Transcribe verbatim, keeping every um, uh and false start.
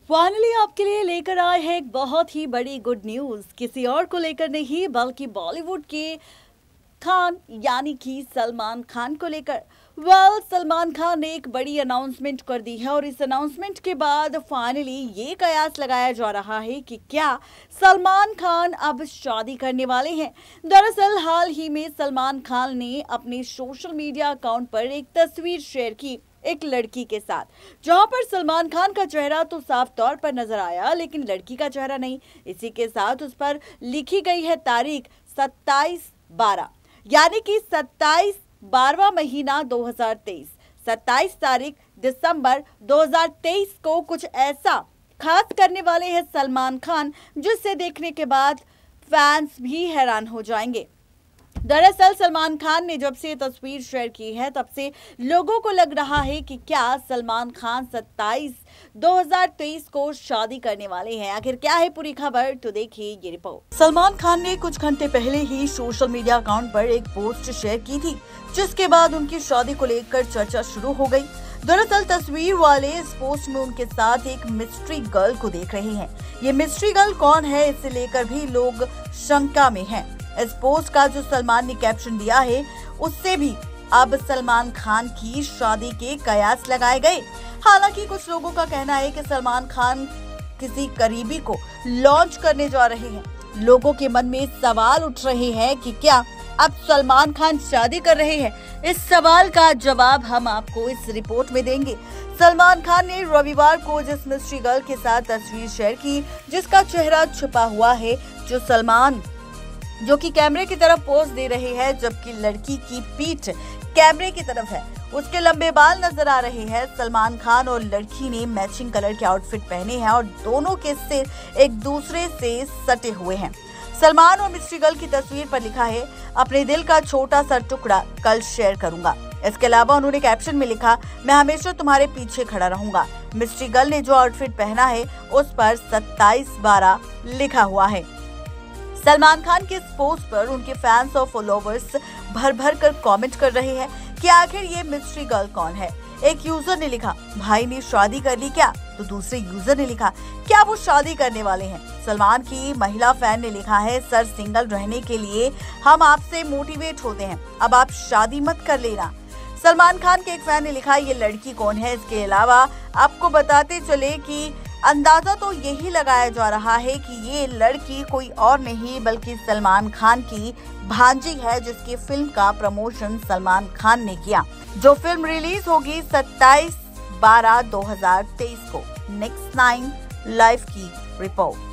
Finally आपके लिए लेकर आए हैं एक बहुत ही बड़ी गुड न्यूज। किसी और को लेकर नहीं बल्कि बॉलीवुड के खान यानी कि सलमान खान को लेकर। वेल सलमान खान ने एक बड़ी अनाउंसमेंट कर दी है और इस अनाउंसमेंट के बाद फाइनली ये कयास लगाया जा रहा है कि क्या सलमान खान अब शादी करने वाले हैं। दरअसल हाल ही में सलमान खान ने अपने सोशल मीडिया अकाउंट पर एक तस्वीर शेयर की एक लड़की के साथ, जहां पर सलमान खान का चेहरा तो साफ तौर पर नजर आया लेकिन लड़की का चेहरा नहीं। इसी के साथ उस पर लिखी गई है तारीख सत्ताईस बारह यानी कि सत्ताईस बारहवां महीना दो हज़ार तेईस, सत्ताईस तारीख दिसंबर दो हज़ार तेईस को कुछ ऐसा खास करने वाले हैं सलमान खान जिसे देखने के बाद फैंस भी हैरान हो जाएंगे। दरअसल सलमान खान ने जब से तस्वीर शेयर की है तब से लोगों को लग रहा है कि क्या सलमान खान सत्ताईस दो हज़ार तेईस को शादी करने वाले हैं। आखिर क्या है पूरी खबर, तो देखिए ये रिपोर्ट। सलमान खान ने कुछ घंटे पहले ही सोशल मीडिया अकाउंट पर एक पोस्ट शेयर की थी जिसके बाद उनकी शादी को लेकर चर्चा शुरू हो गई। दरअसल तस्वीर वाले इस पोस्ट में उनके साथ एक मिस्ट्री गर्ल को देख रहे हैं। ये मिस्ट्री गर्ल कौन है, इसे लेकर भी लोग शंका में हैं। इस पोस्ट का जो सलमान ने कैप्शन दिया है उससे भी अब सलमान खान की शादी के कयास लगाए गए। हालांकि कुछ लोगों का कहना है कि सलमान खान किसी करीबी को लॉन्च करने जा रहे हैं। लोगों के मन में सवाल उठ रहे हैं कि क्या अब सलमान खान शादी कर रहे हैं। इस सवाल का जवाब हम आपको इस रिपोर्ट में देंगे। सलमान खान ने रविवार को जिस मिस्ट्री गर्ल के साथ तस्वीर शेयर की जिसका चेहरा छुपा हुआ है, जो सलमान जो कि कैमरे की तरफ पोज दे रहे हैं जबकि लड़की की पीठ कैमरे की तरफ है, उसके लंबे बाल नजर आ रहे हैं। सलमान खान और लड़की ने मैचिंग कलर के आउटफिट पहने हैं और दोनों के सिर एक दूसरे से सटे हुए हैं। सलमान और मिस्ट्री गर्ल की तस्वीर पर लिखा है, अपने दिल का छोटा सा टुकड़ा कल शेयर करूंगा। इसके अलावा उन्होंने कैप्शन में लिखा, मैं हमेशा तुम्हारे पीछे खड़ा रहूंगा। मिस्ट्री गर्ल ने जो आउटफिट पहना है उस पर सत्ताईस बारह लिखा हुआ है। सलमान खान के इस पोस्ट पर उनके फैंस और फॉलोवर्स भर भर कर कमेंट कर रहे हैं कि आखिर ये मिस्ट्री गर्ल कौन है। एक यूजर ने लिखा, भाई ने शादी कर ली क्या? तो दूसरे यूजर ने लिखा, क्या वो शादी करने वाले हैं? सलमान की महिला फैन ने लिखा है, सर सिंगल रहने के लिए हम आपसे मोटिवेट होते हैं, अब आप शादी मत कर लेना। सलमान खान के एक फैन ने लिखा, ये लड़की कौन है? इसके अलावा आपको बताते चले कि अंदाजा तो यही लगाया जा रहा है कि ये लड़की कोई और नहीं बल्कि सलमान खान की भांजी है जिसकी फिल्म का प्रमोशन सलमान खान ने किया, जो फिल्म रिलीज होगी सत्ताईस बारह दो हज़ार तेईस को। नेक्स्ट नाइन लाइव की रिपोर्ट।